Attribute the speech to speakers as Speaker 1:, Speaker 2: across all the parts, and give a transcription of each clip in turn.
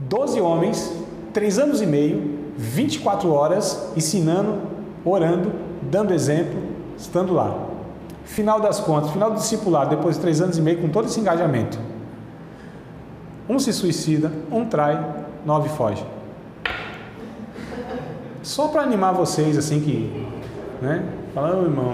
Speaker 1: 12 homens, 3 anos e meio, 24 horas, ensinando, orando, dando exemplo, estando lá. Final das contas, final do discipulado, depois de 3 anos e meio, com todo esse engajamento. Um se suicida, um trai, 9 foge. Só para animar vocês, assim que, né? Fala, ô irmão.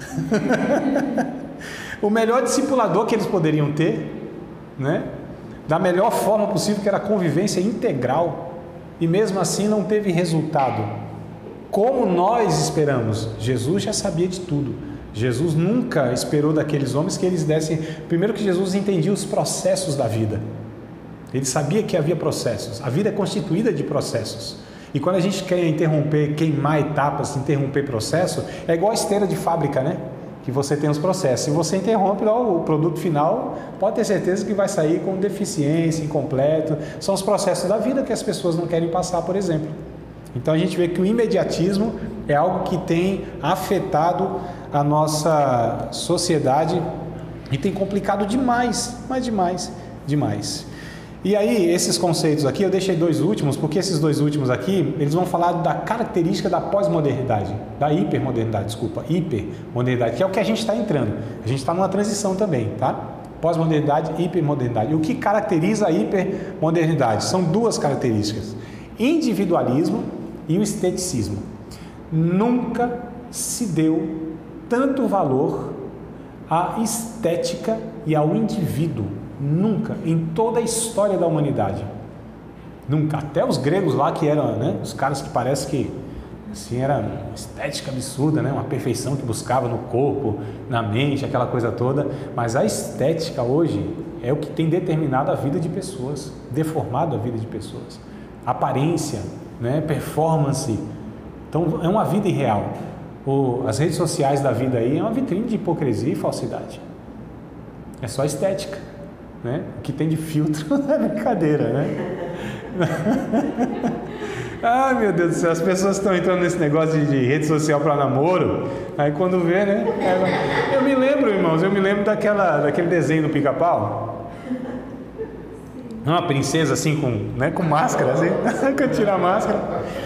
Speaker 1: O melhor discipulador que eles poderiam ter, né? Da melhor forma possível, que era a convivência integral, e mesmo assim não teve resultado. Como nós esperamos? Jesus já sabia de tudo. Jesus nunca esperou daqueles homens que eles dessem... Primeiro que Jesus entendia os processos da vida. Ele sabia que havia processos. A vida é constituída de processos. E quando a gente quer interromper, queimar etapas, interromper processo, é igual a esteira de fábrica, né? Que você tem os processos. Se você interrompe lá o produto final, pode ter certeza que vai sair com deficiência, incompleto. São os processos da vida que as pessoas não querem passar, por exemplo. Então a gente vê que o imediatismo é algo que tem afetado a nossa sociedade e tem complicado demais, mas demais. E aí, esses conceitos aqui, eu deixei 2 últimos, porque esses 2 últimos aqui, eles vão falar da característica da pós-modernidade, da hipermodernidade, hipermodernidade, que é o que a gente está entrando. A gente está numa transição também, tá? Pós-modernidade e hipermodernidade. E o que caracteriza a hipermodernidade? São 2 características: individualismo e o esteticismo. Nunca se deu tanto valor à estética e ao indivíduo. Nunca, em toda a história da humanidade. Nunca. Até os gregos lá, que eram, né, os caras que parece que assim, era uma estética absurda, né, uma perfeição que buscava no corpo, na mente, aquela coisa toda. Mas a estética hoje é o que tem determinado a vida de pessoas, deformado a vida de pessoas. Aparência, né, performance. Então é uma vida irreal. As redes sociais da vida aí é uma vitrine de hipocrisia e falsidade. É só estética, né? O que tem de filtro é brincadeira, né? Ai, meu Deus do céu, as pessoas estão entrando nesse negócio de rede social para namoro, aí quando vê, né? Eu me lembro, irmãos, daquele desenho do Pica-Pau. Uma princesa assim com máscara, assim, que tira a máscara.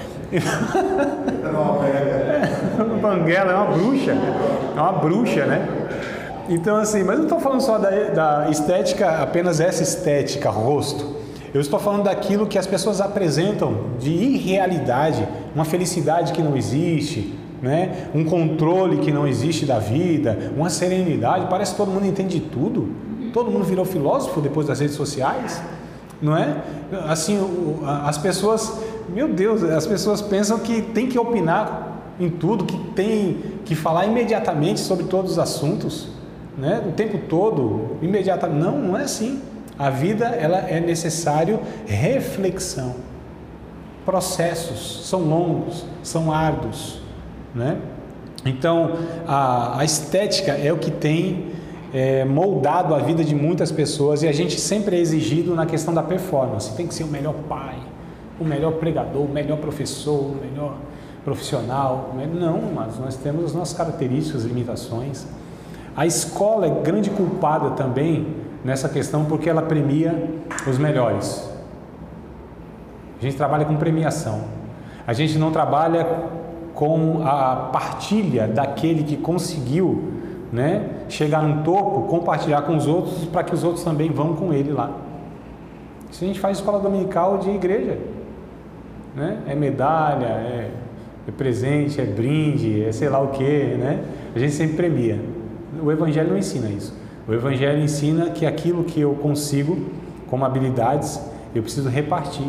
Speaker 1: Banguela é uma bruxa, né? Então assim, mas eu não estou falando só da estética, apenas essa estética, rosto. Eu estou falando daquilo que as pessoas apresentam de irrealidade, uma felicidade que não existe, né? Um controle que não existe da vida, uma serenidade. Parece que todo mundo entende tudo. Todo mundo virou filósofo depois das redes sociais, não é? Assim, as pessoas, meu Deus, as pessoas pensam que tem que opinar em tudo, que tem que falar imediatamente sobre todos os assuntos, né? O tempo todo, imediatamente. Não é assim. A vida, ela é necessário reflexão. Processos são longos, são árduos, né? Então, a estética é o que tem moldado a vida de muitas pessoas, e a gente sempre é exigido na questão da performance. Tem que ser o melhor pai, o melhor pregador, o melhor professor, o melhor profissional. Não, mas nós temos as nossas características, limitações. A escola é grande culpada também nessa questão, porque ela premia os melhores. A gente trabalha com premiação. A gente não trabalha com a partilha daquele que conseguiu, né, chegar no topo, compartilhar com os outros, para que os outros também vão com ele lá. Isso a gente faz escola dominical de igreja, né? É medalha, é presente, é brinde, é sei lá o que, né? A gente sempre premia. O Evangelho não ensina isso. O Evangelho ensina que aquilo que eu consigo, como habilidades, eu preciso repartir.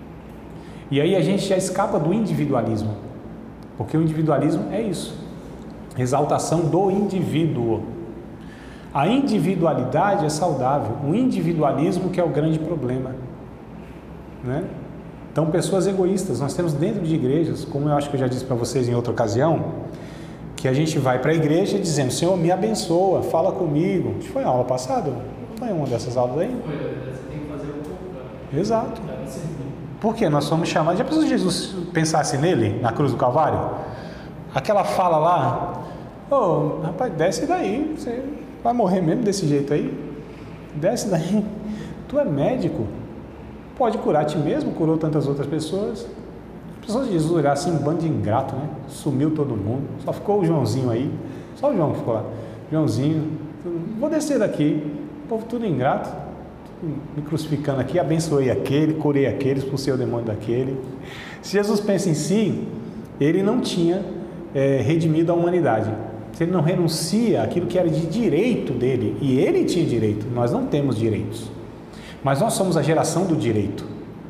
Speaker 1: E aí a gente já escapa do individualismo, porque o individualismo é isso, exaltação do indivíduo. A individualidade é saudável, o individualismo que é o grande problema, né? Então, pessoas egoístas, nós temos dentro de igrejas, como eu acho que eu já disse para vocês em outra ocasião, que a gente vai para a igreja dizendo: Senhor, me abençoa, fala comigo. Isso foi a aula passada? Foi uma dessas aulas aí?
Speaker 2: Você tem que fazer o contrário.
Speaker 1: Exato. Por quê? Nós somos chamados. Já pensou se Jesus pensasse nele, na cruz do Calvário? Aquela fala lá: ô, rapaz, desce daí, você vai morrer mesmo desse jeito aí? Desce daí. Tu é médico? pode curar a ti mesmo, curou tantas outras pessoas. As pessoas de Jesus olharam assim, um bando de ingrato, né? Sumiu todo mundo, só ficou o Joãozinho aí, só o João que ficou lá. Joãozinho, vou descer daqui, o povo tudo ingrato, me crucificando aqui, abençoei aquele, curei aquele, expulsei o demônio daquele. Se Jesus pensa em si, ele não tinha redimido a humanidade. Se ele não renuncia àquilo que era de direito dele, e ele tinha direito, nós não temos direitos, mas nós somos a geração do direito.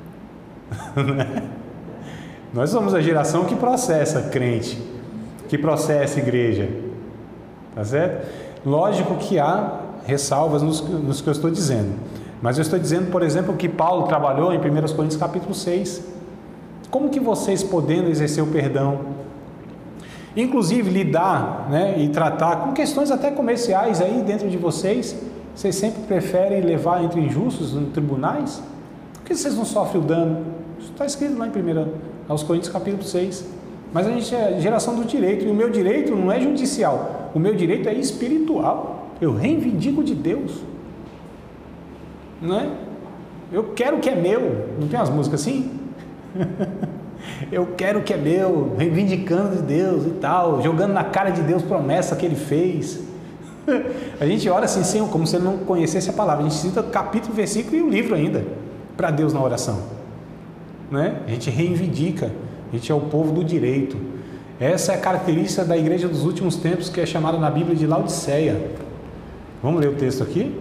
Speaker 1: Nós somos a geração que processa crente, que processa igreja, tá certo? Lógico que há ressalvas nos que eu estou dizendo, mas eu estou dizendo, por exemplo, que Paulo trabalhou em 1 Coríntios capítulo 6, como que vocês podendo exercer o perdão, inclusive lidar, né, e tratar com questões até comerciais aí dentro de vocês sempre preferem levar entre injustos nos tribunais? Por que vocês não sofrem o dano? Isso está escrito lá em 1 aos Coríntios capítulo 6. Mas a gente é geração do direito, e o meu direito não é judicial, o meu direito é espiritual. Eu reivindico de Deus, não é? Eu quero o que é meu. Não tem umas músicas assim? Eu quero o que é meu, reivindicando de Deus e tal, jogando na cara de Deus promessa que Ele fez. A gente ora assim, como se ele não conhecesse a palavra. A gente cita capítulo, versículo e o livro ainda para Deus na oração, né? A gente reivindica, a gente é o povo do direito. Essa é a característica da igreja dos últimos tempos, que é chamada na Bíblia de Laodiceia. Vamos ler o texto aqui?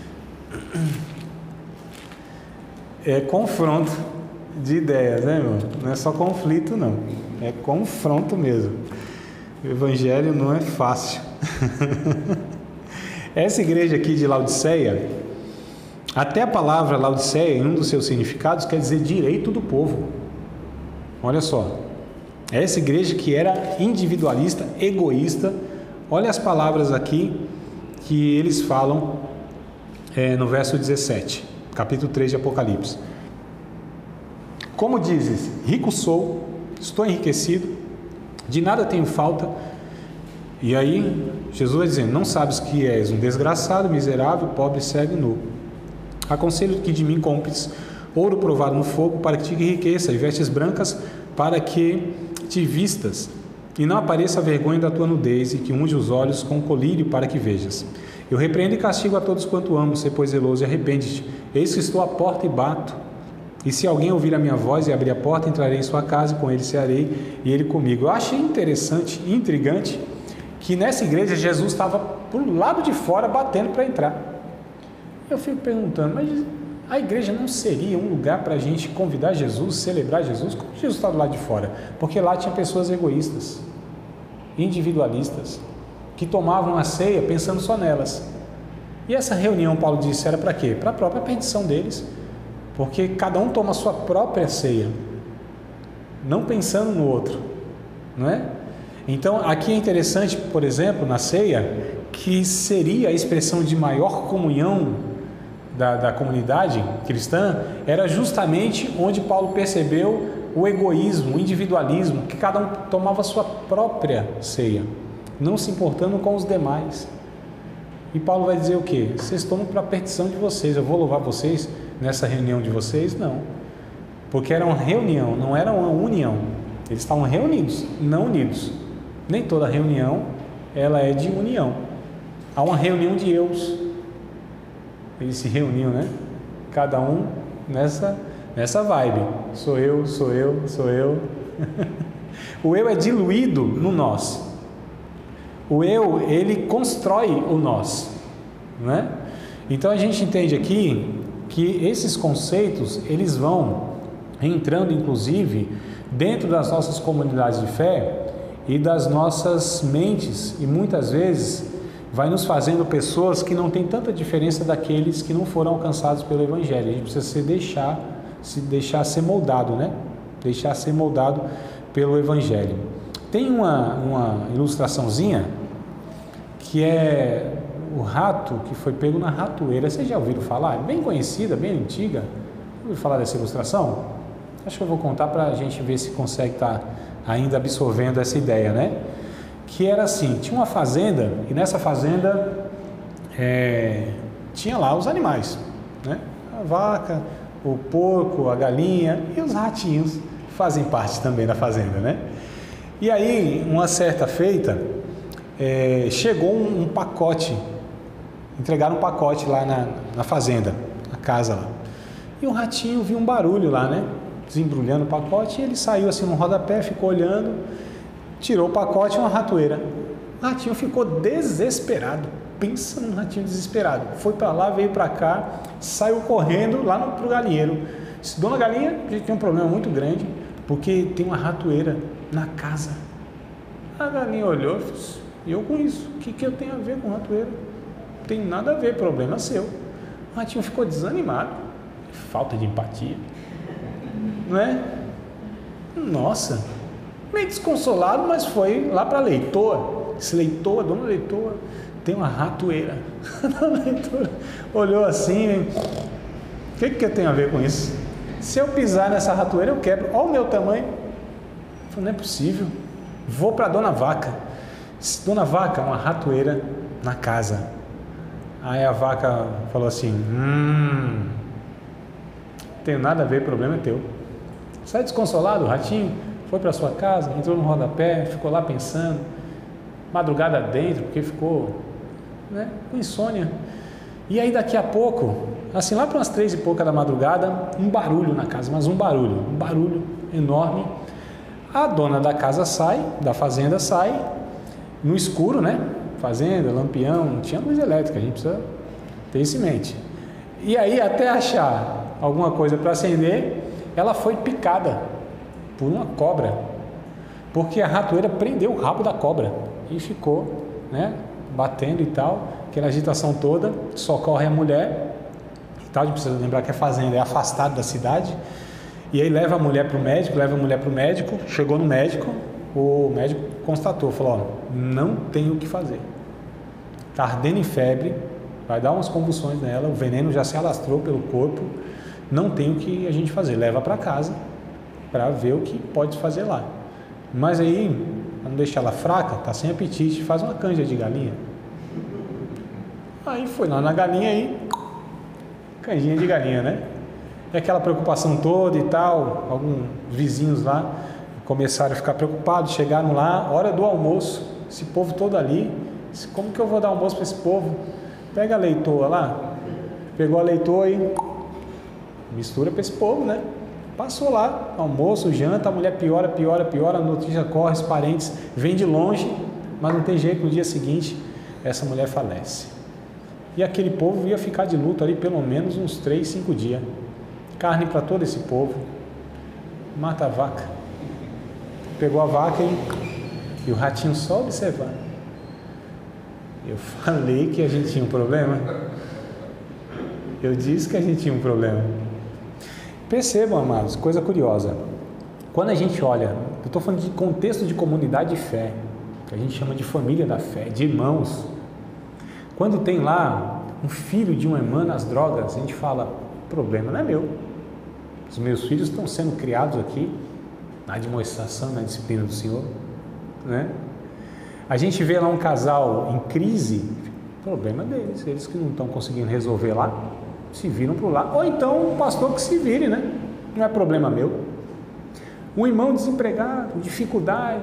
Speaker 1: É confronto de ideias, né, irmão? Não é só conflito, não. É confronto mesmo. O evangelho não é fácil. Essa igreja aqui de Laodiceia, até a palavra Laodiceia, em um dos seus significados, quer dizer direito do povo. Olha só. Essa igreja que era individualista, egoísta. Olha as palavras aqui que eles falam no verso 17, capítulo 3 de Apocalipse. Como dizes, rico sou, estou enriquecido, de nada tenho falta. E aí Jesus vai dizendo, não sabes que és um desgraçado, miserável, pobre, cego e nu. Aconselho que de mim compres ouro provado no fogo, para que te enriqueça, e vestes brancas, para que te vistas, e não apareça a vergonha da tua nudez, e que unge os olhos com colírio, para que vejas. Eu repreendo e castigo a todos quanto amo, se pois zeloso, e arrepende-te. Eis que estou à porta e bato. E se alguém ouvir a minha voz e abrir a porta, entrarei em sua casa, e com ele cearei, e ele comigo. Eu achei interessante, intrigante, que nessa igreja Jesus estava por lado de fora batendo para entrar. Eu fico perguntando, mas a igreja não seria um lugar para a gente convidar Jesus, celebrar Jesus? Como Jesus está do lado de fora? Porque lá tinha pessoas egoístas, individualistas, que tomavam a ceia pensando só nelas. E essa reunião, Paulo disse, era para quê? Para a própria perdição deles, porque cada um toma a sua própria ceia, não pensando no outro, não é? Então, aqui é interessante, por exemplo, na ceia, que seria a expressão de maior comunhão da comunidade cristã, era justamente onde Paulo percebeu o egoísmo, o individualismo, que cada um tomava a sua própria ceia, não se importando com os demais. E Paulo vai dizer o quê? Vocês tomam para a perdição de vocês, eu vou louvar vocês nessa reunião de vocês? Não, porque era uma reunião, não era uma união. Eles estavam reunidos, não unidos. Nem toda reunião ela é de união. Há uma reunião de eus. Eles se reuniam, né? Cada um nessa vibe. Sou eu, sou eu, sou eu. O eu é diluído no nós. O eu, ele constrói o nós, né? Então a gente entende aqui que esses conceitos, eles vão entrando inclusive dentro das nossas comunidades de fé e das nossas mentes, e muitas vezes vai nos fazendo pessoas que não têm tanta diferença daqueles que não foram alcançados pelo Evangelho. A gente precisa se deixar ser moldado, né? Deixar ser moldado pelo Evangelho. Tem uma ilustraçãozinha que é o rato que foi pego na ratoeira. Vocês já ouviram falar? É bem conhecida, bem antiga. Ouviram falar dessa ilustração? Acho que eu vou contar para a gente ver se consegue estar ainda absorvendo essa ideia, né? Que era assim, tinha uma fazenda, e nessa fazenda tinha lá os animais, né? A vaca, o porco, a galinha e os ratinhos fazem parte também da fazenda, né? E aí, uma certa feita, chegou um pacote, entregaram um pacote lá na fazenda, na casa lá. E o ratinho viu um barulho lá, né? Desembrulhando o pacote, e ele saiu assim no rodapé, ficou olhando, tirou o pacote e uma ratoeira. O ratinho ficou desesperado, pensa num ratinho desesperado. Foi para lá, veio para cá, saiu correndo lá pro galinheiro. Disse, dona Galinha, a gente tem um problema muito grande, porque tem uma ratoeira na casa. A galinha olhou e disse, e eu com isso? O que eu tenho a ver com ratoeira? Não tem nada a ver, problema seu. O ratinho ficou desanimado, falta de empatia, não é? Nossa, meio desconsolado, mas foi lá para a leitoa. Disse, leitoa, dona leitoa, tem uma ratoeira. A dona leitoa olhou assim, o que eu tenho a ver com isso? Se eu pisar nessa ratoeira, eu quebro. Olha o meu tamanho. Eu falei, não é possível. Vou para a dona Vaca. Disse, dona Vaca, uma ratoeira na casa. Aí a vaca falou assim, não tenho nada a ver, problema é teu. Sai desconsolado, o ratinho foi para sua casa, entrou no rodapé, ficou lá pensando, madrugada dentro, porque ficou, né, com insônia. E aí daqui a pouco, assim lá para umas 3 e pouca da madrugada, um barulho na casa, mas um barulho enorme. A dona da casa sai, da fazenda sai, no escuro, né? Fazenda, lampião, não tinha luz elétrica, a gente precisa ter isso em mente. E aí até achar alguma coisa para acender, ela foi picada por uma cobra, porque a ratoeira prendeu o rabo da cobra e ficou, né, batendo e tal, aquela agitação toda, socorre a mulher e tal. A gente precisa lembrar que a fazenda é afastada da cidade, e aí leva a mulher para o médico, chegou no médico, o médico constatou, falou, ó, não tem o que fazer, está ardendo em febre, vai dar umas convulsões nela, o veneno já se alastrou pelo corpo, não tem o que a gente fazer, leva para casa para ver o que pode fazer lá. Mas aí, para não deixar ela fraca, está sem apetite, faz uma canja de galinha. Aí foi lá na galinha aí, canjinha de galinha, né? E aquela preocupação toda e tal, alguns vizinhos lá começaram a ficar preocupados, chegaram lá, hora do almoço, esse povo todo ali, disse, como que eu vou dar almoço para esse povo? Pega a leitoa lá, pegou a leitoa e mistura para esse povo, né? Passou lá, almoço, janta, a mulher piora, a notícia corre, os parentes vêm de longe, mas não tem jeito, no dia seguinte, essa mulher falece. E aquele povo ia ficar de luto ali pelo menos uns 3, 5 dias. Carne para todo esse povo. Mata a vaca. Pegou a vaca e o ratinho só observando. Eu falei que a gente tinha um problema. Eu disse que a gente tinha um problema. Percebam, amados, coisa curiosa. Quando a gente olha, eu estou falando de contexto de comunidade de fé, que a gente chama de família da fé, de irmãos. Quando tem lá um filho de uma irmã nas drogas, a gente fala, o problema não é meu. Os meus filhos estão sendo criados aqui na admoestação, na disciplina do Senhor, né? A gente vê lá um casal em crise, problema deles, eles que não estão conseguindo resolver lá, se viram para o lado, ou então o pastor que se vire, né? Não é problema meu. Um irmão desempregado, dificuldade.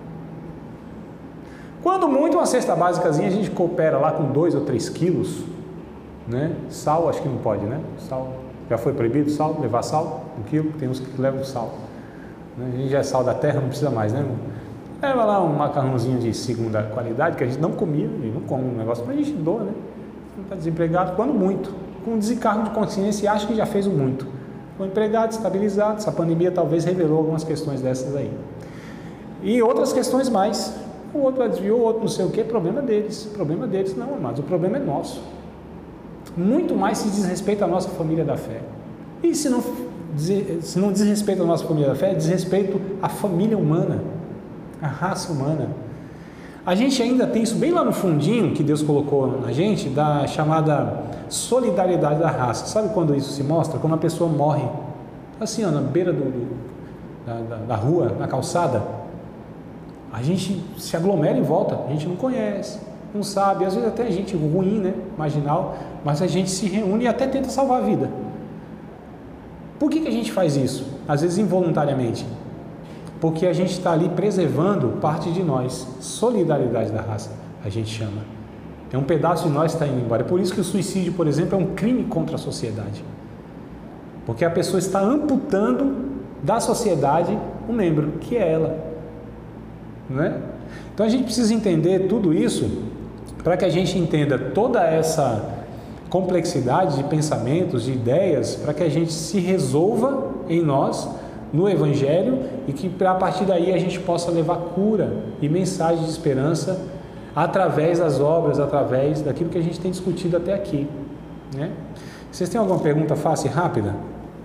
Speaker 1: Quando muito, uma cesta básicazinha, a gente coopera lá com 2 ou 3 quilos, né? Sal, acho que não pode, né? Sal, já foi proibido sal, levar sal, 1 quilo, tem uns que levam sal. Né? A gente já é sal da terra, não precisa mais, né, irmão? Leva lá um macarrãozinho de segunda qualidade, que a gente não comia, e não come um negócio, mas a gente doa, né? Não está desempregado, quando muito, com desencargo de consciência e acha que já fez o muito. Ficou empregado, estabilizado, essa pandemia talvez revelou algumas questões dessas aí. E outras questões mais. O outro desviou, o outro não sei o que, problema deles. Problema deles não, amados, o problema é nosso. Muito mais se diz respeito à nossa família da fé. E se não diz respeito à nossa família da fé, diz respeito à família humana, à raça humana. A gente ainda tem isso bem lá no fundinho que Deus colocou na gente, da chamada solidariedade da raça. Sabe quando isso se mostra? Quando uma pessoa morre, assim, ó, na beira da rua, na calçada, a gente se aglomera em volta, a gente não conhece, não sabe, às vezes até gente ruim, né, marginal, mas a gente se reúne e até tenta salvar a vida. Por que a gente faz isso? Às vezes involuntariamente. Porque a gente está ali preservando parte de nós. Solidariedade da raça, a gente chama. É um pedaço de nós que está indo embora. É por isso que o suicídio, por exemplo, é um crime contra a sociedade. Porque a pessoa está amputando da sociedade um membro, que é ela. Não é? Então a gente precisa entender tudo isso para que a gente entenda toda essa complexidade de pensamentos, de ideias, para que a gente se resolva em nós, no Evangelho, e que a partir daí a gente possa levar cura e mensagem de esperança através das obras, através daquilo que a gente tem discutido até aqui, né? Vocês têm alguma pergunta fácil e rápida?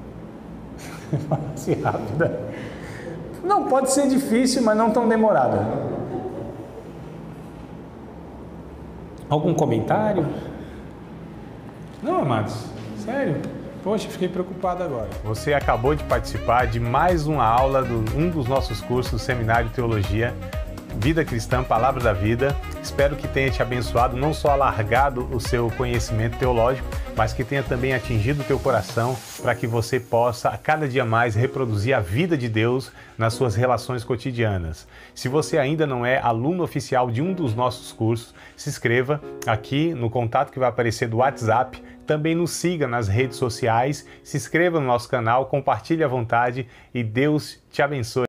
Speaker 1: Fácil e rápida. Não, pode ser difícil, mas não tão demorada. Algum comentário? Não, amados, sério? Poxa, fiquei preocupado agora.
Speaker 3: Você acabou de participar de mais uma aula de um dos nossos cursos do Seminário de Teologia, Vida Cristã, Palavra da Vida. Espero que tenha te abençoado, não só alargado o seu conhecimento teológico, mas que tenha também atingido o teu coração para que você possa a cada dia mais reproduzir a vida de Deus nas suas relações cotidianas. Se você ainda não é aluno oficial de um dos nossos cursos, se inscreva aqui no contato que vai aparecer do WhatsApp. Também nos siga nas redes sociais, se inscreva no nosso canal, compartilhe à vontade e Deus te abençoe.